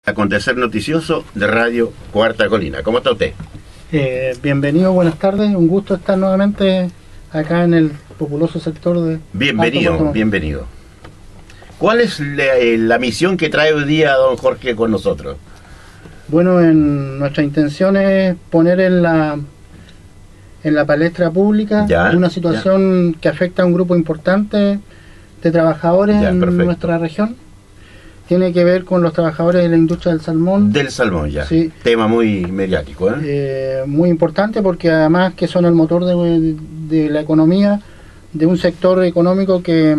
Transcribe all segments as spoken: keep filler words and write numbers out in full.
Acontecer noticioso de Radio Cuarta Colina. ¿Cómo está usted? Eh, bienvenido, buenas tardes. Un gusto estar nuevamente acá en el populoso sector de... Bienvenido, bienvenido. ¿Cuál es la, la misión que trae hoy día don Jorge con nosotros? Bueno, en nuestra intención es poner en la en la palestra pública ya, una situación ya. que afecta a un grupo importante de trabajadores ya, en perfecto. nuestra región. Tiene que ver con los trabajadores de la industria del salmón. Del salmón, ya. Sí. Tema muy mediático, ¿eh? Eh, muy importante porque además que son el motor de, de la economía, de un sector económico que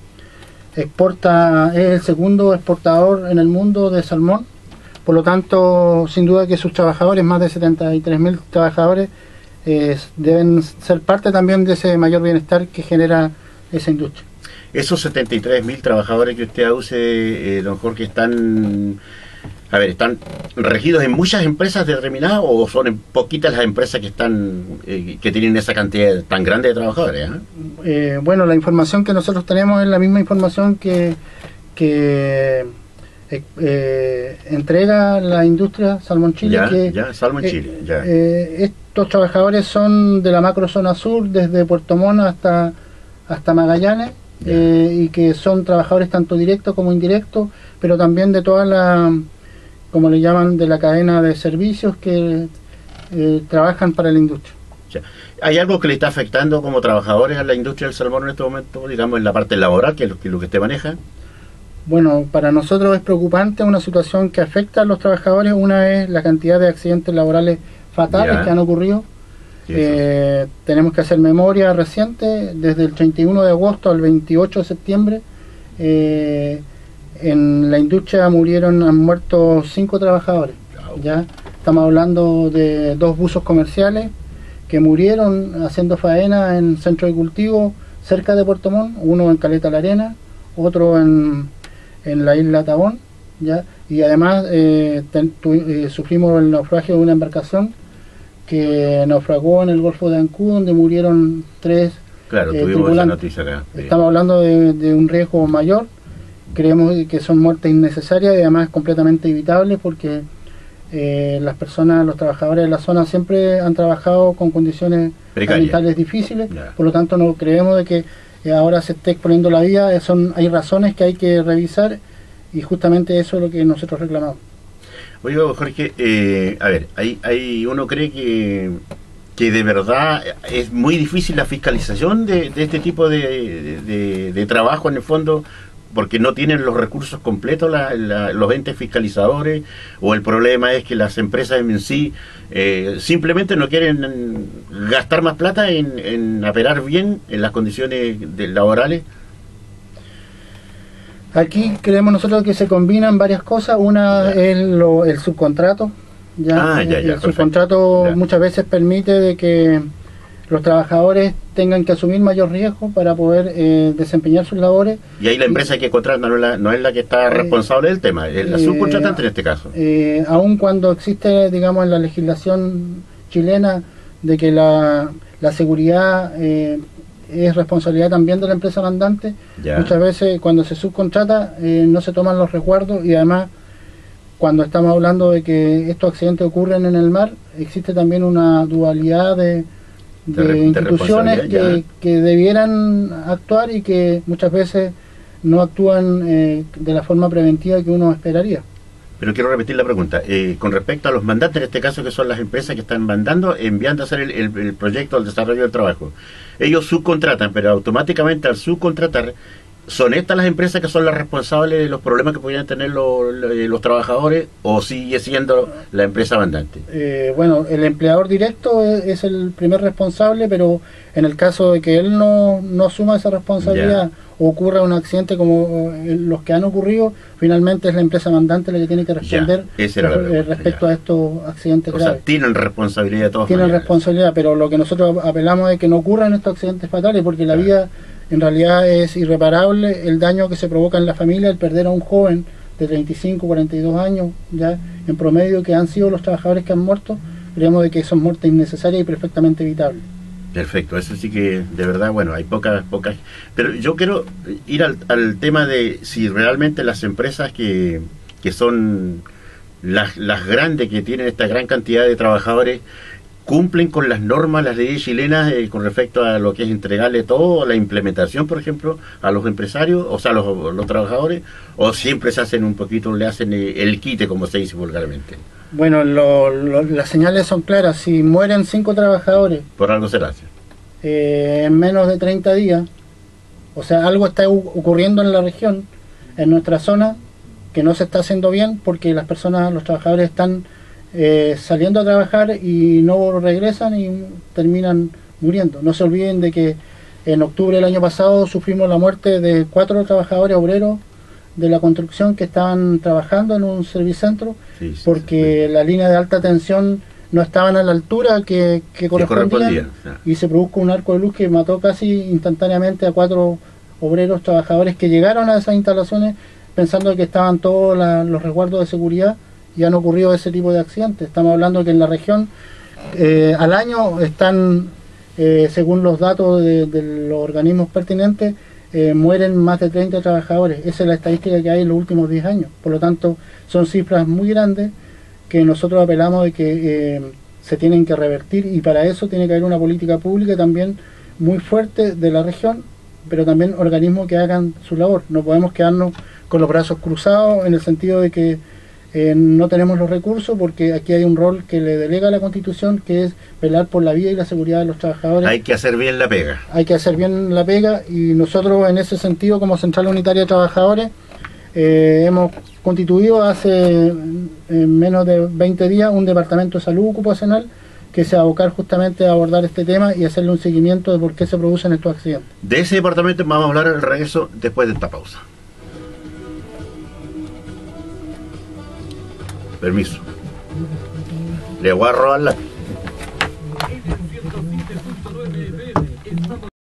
exporta, es el segundo exportador en el mundo de salmón. Por lo tanto, sin duda que sus trabajadores, más de setenta y tres mil trabajadores, eh, deben ser parte también de ese mayor bienestar que genera esa industria. Esos setenta y tres mil trabajadores que usted use, eh, don Jorge, están, a ver, ¿están regidos en muchas empresas determinadas o son en poquitas las empresas que están eh, que tienen esa cantidad tan grande de trabajadores? ¿eh? Eh, bueno, la información que nosotros tenemos es la misma información que, que eh, eh, entrega la industria Salmón Chile. Ya, que, ya, Salmón eh, Chile, ya. Eh, estos trabajadores son de la macrozona sur, desde Puerto Montt hasta, hasta Magallanes. Eh, y que son trabajadores tanto directos como indirectos, pero también de toda la, como le llaman, de la cadena de servicios que eh, trabajan para la industria. ¿Hay algo que le está afectando como trabajadores a la industria del salmón en este momento, digamos, en la parte laboral, que es lo que, lo que usted maneja? Bueno, para nosotros es preocupante una situación que afecta a los trabajadores. Una es la cantidad de accidentes laborales fatales ya. que han ocurrido. Eh, tenemos que hacer memoria reciente, desde el treinta y uno de agosto al veintiocho de septiembre, eh, en la industria murieron, han muerto cinco trabajadores. Ya estamos hablando de dos buzos comerciales que murieron haciendo faena en centro de cultivo cerca de Puerto Montt, uno en Caleta La Arena, otro en, en la isla Tabón, ya, y además eh, ten, tu, eh, sufrimos el naufragio de una embarcación que naufragó en el Golfo de Ancú, donde murieron tres claro, eh, tuvimos tripulantes. Esa noticia acá. Estamos hablando de, de un riesgo mayor. Creemos que son muertes innecesarias y además completamente evitables porque eh, las personas, los trabajadores de la zona siempre han trabajado con condiciones ambientales difíciles, yeah. por lo tanto no creemos de que eh, ahora se esté exponiendo la vida. Son, hay razones que hay que revisar y justamente eso es lo que nosotros reclamamos. Oye, Jorge, eh, a ver, hay, hay uno cree que, que de verdad es muy difícil la fiscalización de, de este tipo de, de, de trabajo en el fondo, porque no tienen los recursos completos la, la, los entes fiscalizadores, o el problema es que las empresas en sí eh, simplemente no quieren gastar más plata en, en operar bien en las condiciones de, laborales. Aquí creemos nosotros que se combinan varias cosas. Una ya. es lo, el subcontrato. Ya, ah, ya, ya, el subcontrato ya. muchas veces permite de que los trabajadores tengan que asumir mayor riesgo para poder eh, desempeñar sus labores. Y ahí la empresa y, que contrata no es la, no es la que está responsable eh, del tema, es la eh, subcontratante en este caso. Eh, aun cuando existe, digamos, en la legislación chilena de que la, la seguridad eh, es responsabilidad también de la empresa mandante, ya. muchas veces cuando se subcontrata eh, no se toman los resguardos, y además cuando estamos hablando de que estos accidentes ocurren en el mar, existe también una dualidad de, de, de instituciones de que, que debieran actuar y que muchas veces no actúan eh, de la forma preventiva que uno esperaría. Pero quiero repetir la pregunta, eh, con respecto a los mandantes, en este caso que son las empresas que están mandando, enviando a hacer el, el, el proyecto, el desarrollo del trabajo. Ellos subcontratan, pero automáticamente al subcontratar, ¿son estas las empresas que son las responsables de los problemas que pudieran tener los, los trabajadores, o sigue siendo la empresa mandante? Eh, bueno, el empleador directo es, es el primer responsable, pero en el caso de que él no, no asuma esa responsabilidad, yeah. o ocurra un accidente como los que han ocurrido, finalmente es la empresa mandante la que tiene que responder yeah, respecto yeah. a estos accidentes o graves. Sea, tienen responsabilidad de todos. Tienen maneras. responsabilidad, pero lo que nosotros apelamos es que no ocurran estos accidentes fatales, porque la yeah. vida en realidad es irreparable. El daño que se provoca en la familia, el perder a un joven de treinta y cinco, cuarenta y dos años, ya en promedio, que han sido los trabajadores que han muerto, creemos de que son muertes innecesarias y perfectamente evitables. Perfecto, eso sí que de verdad, bueno, hay pocas, pocas, pero yo quiero ir al, al tema de si realmente las empresas que, que son las, las grandes que tienen esta gran cantidad de trabajadores cumplen con las normas, las leyes chilenas eh, con respecto a lo que es entregarle todo, la implementación, por ejemplo, a los empresarios, o sea, a los, los trabajadores, o siempre se hacen un poquito, le hacen el quite, como se dice vulgarmente? Bueno, lo, lo, las señales son claras. Si mueren cinco trabajadores, por algo se hace. Eh, en menos de treinta días, o sea, algo está ocurriendo en la región, en nuestra zona, que no se está haciendo bien, porque las personas, los trabajadores están Eh, saliendo a trabajar y no regresan y terminan muriendo. No se olviden de que en octubre del año pasado sufrimos la muerte de cuatro trabajadores obreros de la construcción que estaban trabajando en un servicentro, sí, sí, porque sí. la línea de alta tensión no estaban a la altura que, que correspondía, correspondía yeah. y se produjo un arco de luz que mató casi instantáneamente a cuatro obreros trabajadores que llegaron a esas instalaciones pensando que estaban todos la, los resguardos de seguridad, y han ocurrido ese tipo de accidentes. Estamos hablando que en la región eh, al año están, eh, según los datos de, de los organismos pertinentes, eh, mueren más de treinta trabajadores. Esa es la estadística que hay en los últimos diez años. Por lo tanto, son cifras muy grandes que nosotros apelamos de que eh, se tienen que revertir, y para eso tiene que haber una política pública también muy fuerte de la región, pero también organismos que hagan su labor. No podemos quedarnos con los brazos cruzados en el sentido de que Eh, no tenemos los recursos, porque aquí hay un rol que le delega a la Constitución, que es velar por la vida y la seguridad de los trabajadores. Hay que hacer bien la pega. Hay que hacer bien la pega, y nosotros en ese sentido, como Central Unitaria de Trabajadores, eh, hemos constituido hace eh, menos de veinte días un departamento de salud ocupacional que se va a abocar justamente a abordar este tema y hacerle un seguimiento de por qué se producen estos accidentes. De ese departamento vamos a hablar al regreso después de esta pausa. Permiso. Le voy a robar la...